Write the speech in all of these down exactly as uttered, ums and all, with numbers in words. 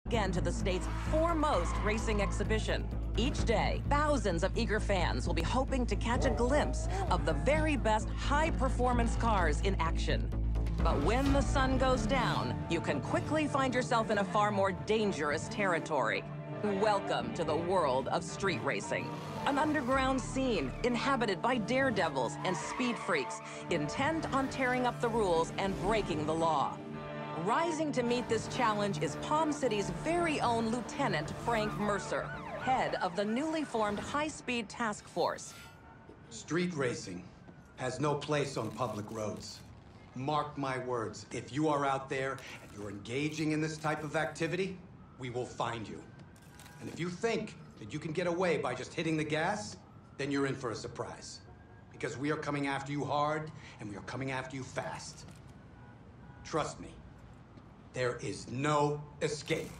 Again to the state's foremost racing exhibition. Each day, thousands of eager fans will be hoping to catch a glimpse of the very best high-performance cars in action. But when the sun goes down, you can quickly find yourself in a far more dangerous territory. Welcome to the world of street racing. An underground scene inhabited by daredevils and speed freaks, intent on tearing up the rules and breaking the law. Rising to meet this challenge is Palm City's very own Lieutenant Frank Mercer, head of the newly formed High-Speed Task Force. Street racing has no place on public roads. Mark my words, if you are out there and you're engaging in this type of activity, we will find you. And if you think that you can get away by just hitting the gas, then you're in for a surprise. Because we are coming after you hard, and we are coming after you fast. Trust me. There is no escape.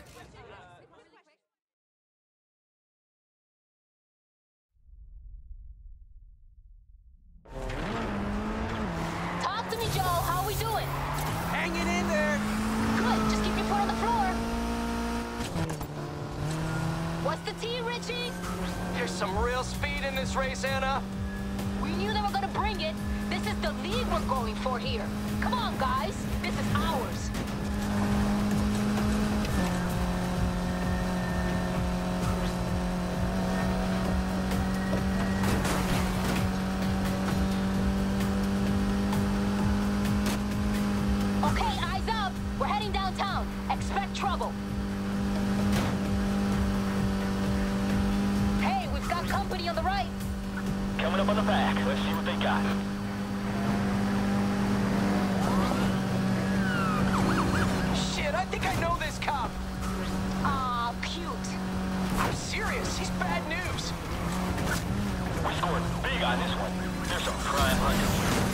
Talk to me, Joe. How are we doing? Hanging in there. Good. Just keep your foot on the floor. What's the tea, Richie? There's some real speed in this race, Anna. We knew they were gonna bring it. This is the lead we're going for here. Come on, guys. This is ours. Okay, eyes up. We're heading downtown. Expect trouble. Hey, we've got company on the right. Coming up on the back. Let's see what they got. Shit, I think I know this cop. Aw, cute. I'm serious. He's bad news. We scored big on this one. There's some prime hunters.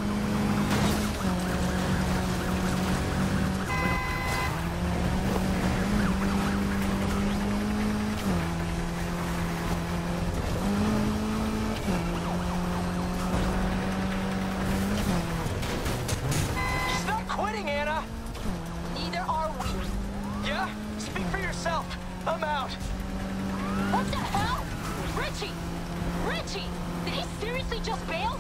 I'm out. What the hell? Richie! Richie! Did he seriously just bail?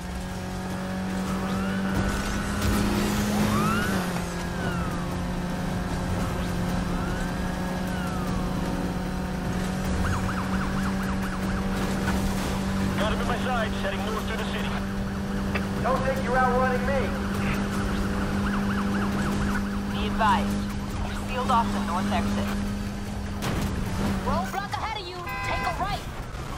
Got him in my sights, heading north through the city. Don't think you're outrunning me. Be advised. You're sealed off the north exit. Roadblock ahead of you. Take a right.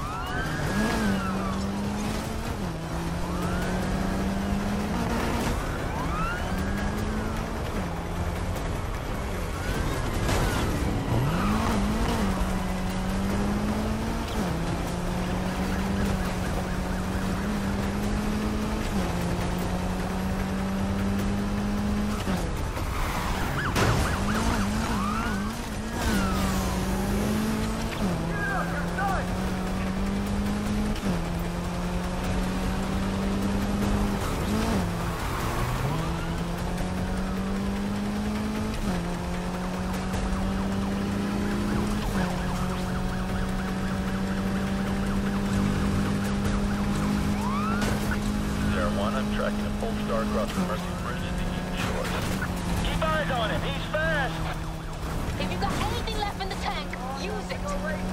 Tracking a Polestar across the Mercy Bridge to Eaton Shores. Keep eyes on him, he's fast! If you got anything left in the tank, use it.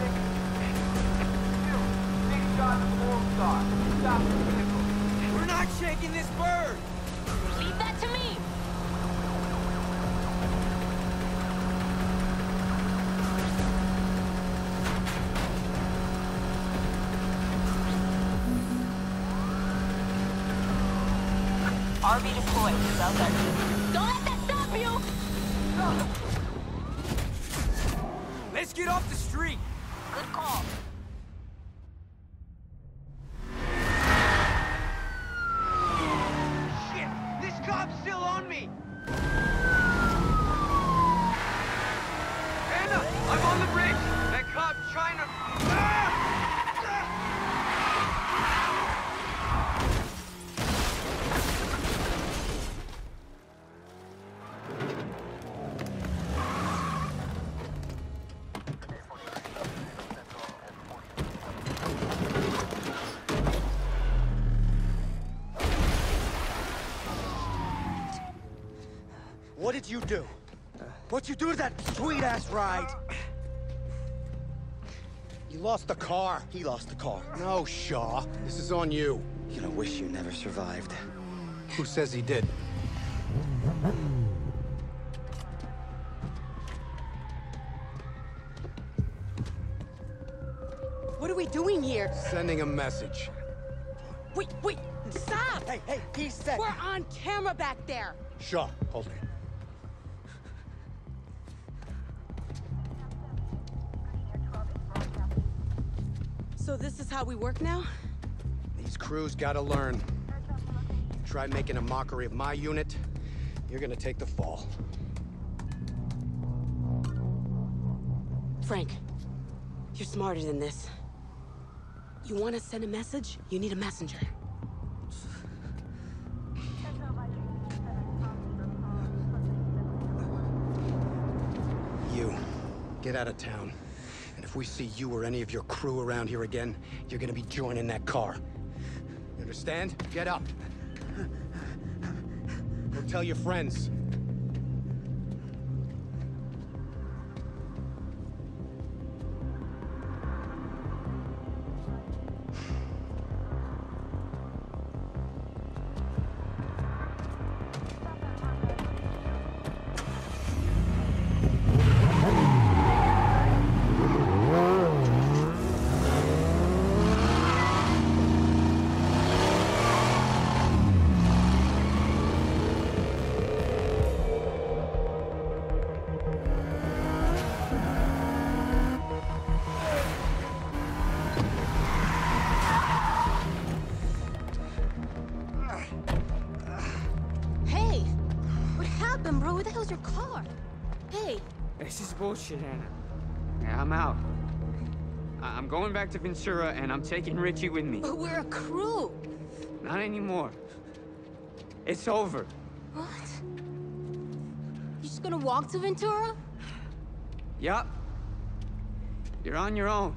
We're not shaking this bird! Leave that to me. R V deployed, south exit. Don't let that stop you! Let's get off the street! Good call. Shit! This cop's still on me! Anna! I'm on the bridge! That cop's trying to... Ah! did you do? What'd you do to that sweet-ass ride? You lost the car. He lost the car. No, Shaw. This is on you. You're gonna wish you never survived. Who says he did? What are we doing here? Sending a message. Wait, wait, stop! Hey, hey, he said... We're on camera back there. Shaw, hold it. So this is how we work now? These crews gotta learn. Try making a mockery of my unit, you're gonna take the fall. Frank, you're smarter than this. You want to send a message? You need a messenger. You, get out of town. And if we see you or any of your crew around here again, you're gonna be joining that car. You understand? Get up. Go tell your friends. Bro, where the hell's your car? Hey. This is bullshit, Anna. Yeah, I'm out. I I'm going back to Ventura, and I'm taking Richie with me. But we're a crew. Not anymore. It's over. What? You just gonna walk to Ventura? Yup. You're on your own.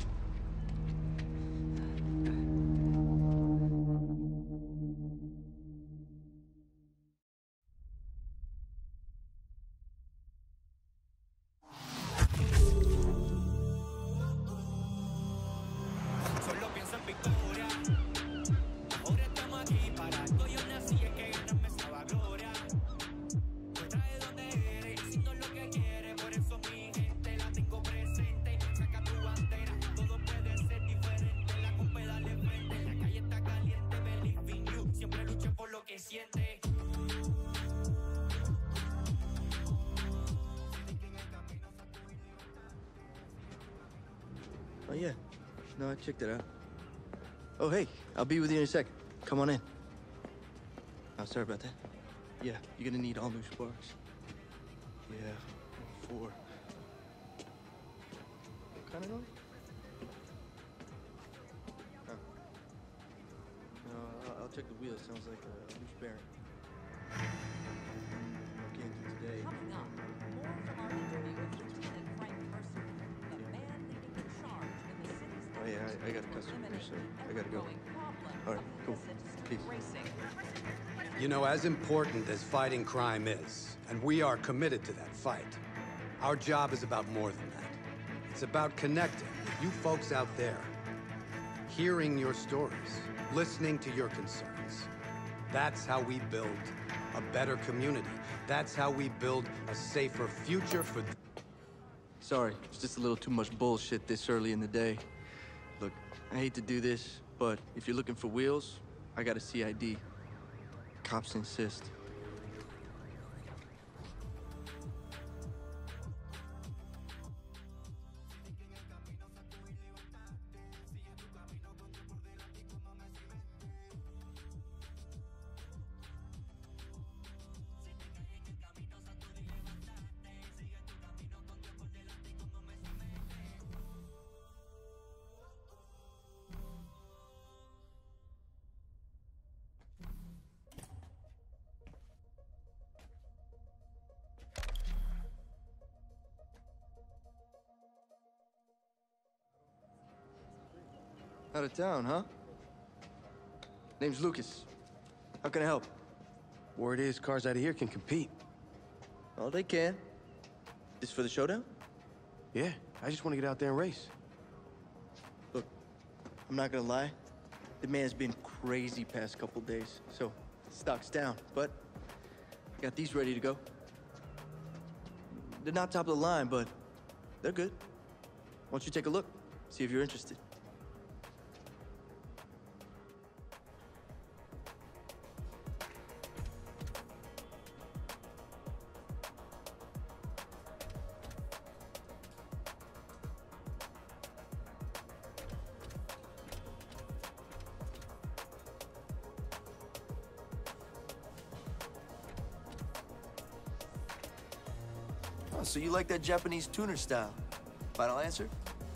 Oh, yeah. No, I checked it out. Oh, hey, I'll be with you in a second. Come on in. Oh, sorry about that. Yeah, you're gonna need all new sparks. Yeah, four. What kind of noise? Oh. No, I'll, I'll check the wheel. Sounds like a loose bearing. Can't do today. Coming up, more from our interview with Lieutenant Frank Mercer, the man leading the charge in the city's Oh, yeah, I, I got a customer here, so I gotta go. All right, cool. Peace. You know, as important as fighting crime is, and we are committed to that fight, our job is about more than that. It's about connecting with you folks out there, hearing your stories, listening to your concerns. That's how we build a better community. That's how we build a safer future for... Sorry, it's just a little too much bullshit this early in the day. Look, I hate to do this, but if you're looking for wheels, I got a C I D. Cops insist. Out of town, huh? Name's Lucas. How can I help? Word is cars out of here can compete. All they can. This for the showdown? Yeah, I just want to get out there and race. Look, I'm not gonna lie. The man's been crazy past couple days, so stock's down. But I got these ready to go. They're not top of the line, but they're good. Why don't you take a look, see if you're interested. Oh, so you like that Japanese tuner style? Final answer?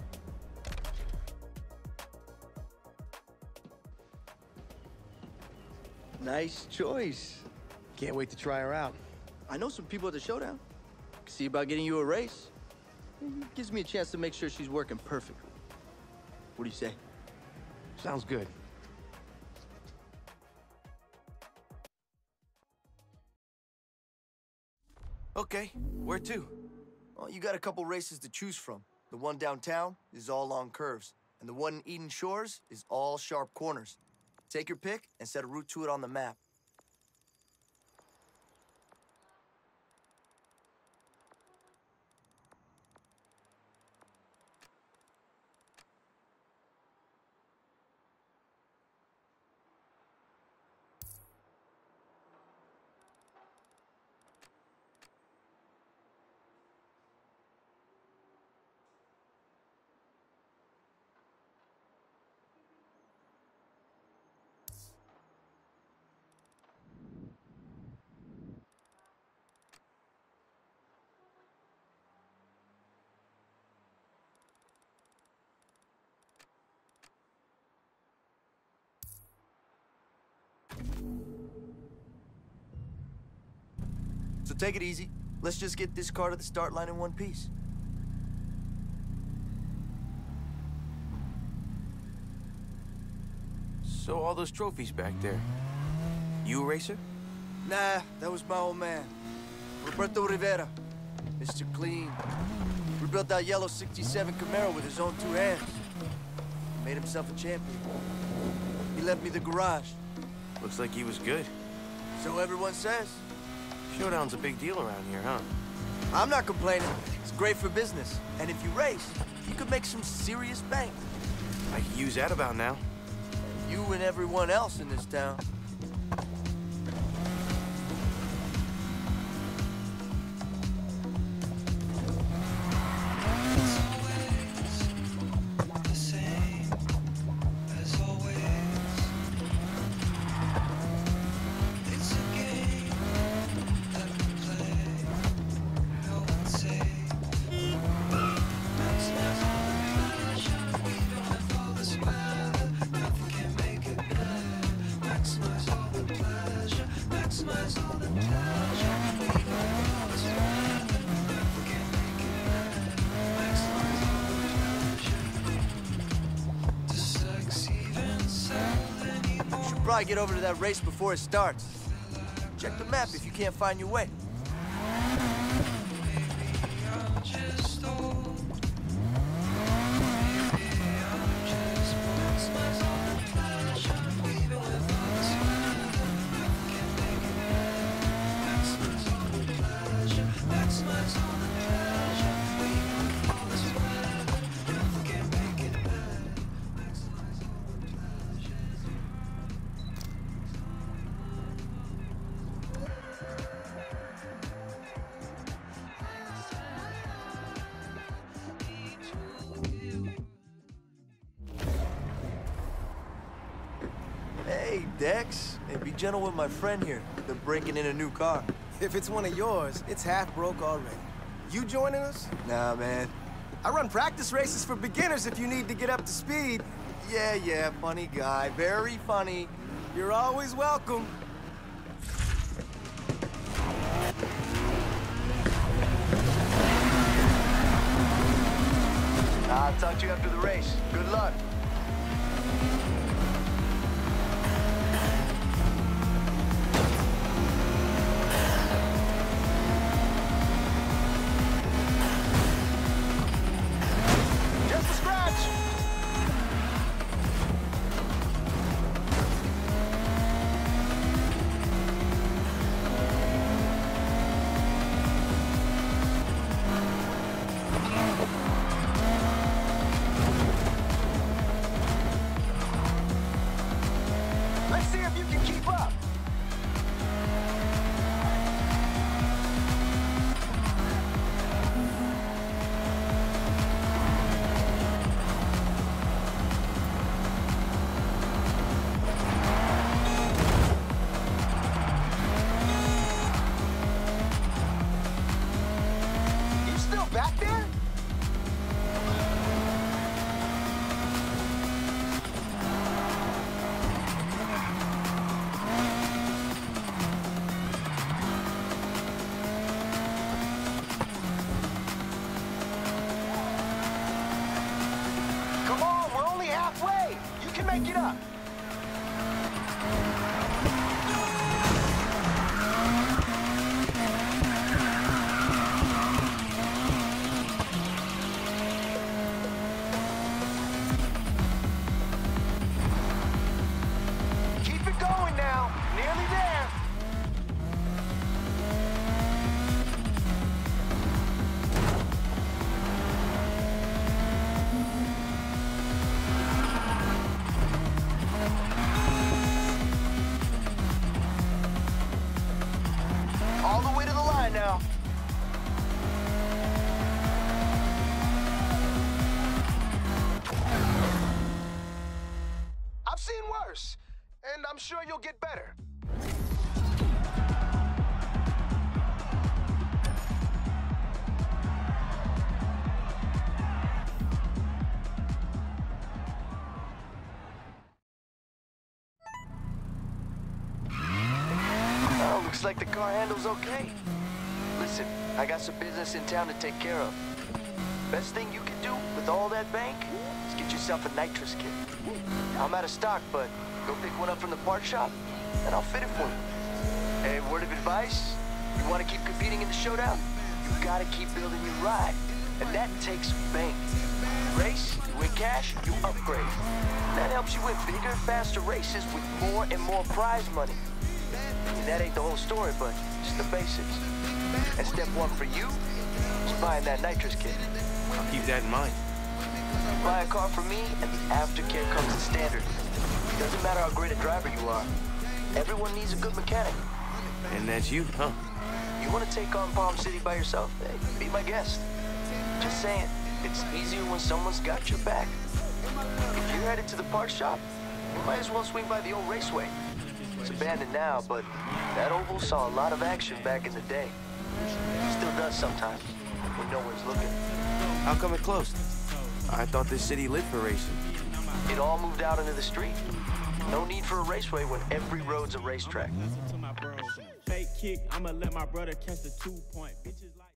Nice choice. Can't wait to try her out. I know some people at the showdown. See about getting you a race. It gives me a chance to make sure she's working perfectly. What do you say? Sounds good. Okay, where to? Well, you got a couple races to choose from. The one downtown is all long curves, and the one in Eden Shores is all sharp corners. Take your pick and set a route to it on the map. So take it easy. Let's just get this car to the start line in one piece. So all those trophies back there. You a racer? Nah, that was my old man. Roberto Rivera. Mister Clean. Rebuilt that yellow sixty-seven Camaro with his own two hands. Made himself a champion. He left me the garage. Looks like he was good. So everyone says. Showdown's a big deal around here, huh? I'm not complaining. It's great for business. And if you race, you could make some serious bank. I could use that about now. You and everyone else in this town. Probably get over to that race before it starts. Check the map if you can't find your way. Hey, Dex. Hey, be gentle with my friend here. They're breaking in a new car. If it's one of yours, it's half broke already. You joining us? Nah, man. I run practice races for beginners if you need to get up to speed. Yeah, yeah, funny guy. Very funny. You're always welcome. I'll talk to you after the race. Good luck. can keep up. You still back there? Come on, we're only halfway. You can make it up. Keep it going now. Nearly there. All the way to the line now. I've seen worse, and I'm sure you'll get better. Oh, looks like the car handles okay. Listen, I got some business in town to take care of. Best thing you can do with all that bank is get yourself a nitrous kit. I'm out of stock, but go pick one up from the part shop, and I'll fit it for you. Hey, word of advice, you want to keep competing in the showdown? You gotta keep building your ride, and that takes bank. Race, you win cash, you upgrade. That helps you win bigger, faster races with more and more prize money. And that ain't the whole story, but just the basics. And step one for you is buying that nitrous kit. I'll keep that in mind. Buy a car from me, and the aftercare comes in standard. Doesn't matter how great a driver you are. Everyone needs a good mechanic. And that's you, huh? You want to take on Palm City by yourself? Hey, be my guest. Just saying, it's easier when someone's got your back. If you're headed to the parts shop, you might as well swing by the old raceway. It's abandoned now, but that oval saw a lot of action back in the day. Still does sometimes, when no one's looking. How come it closed? I thought this city lived for racing. It all moved out into the street. No need for a raceway when every road's a racetrack. Fake kick, I'ma let my brother catch the two point. Bitches like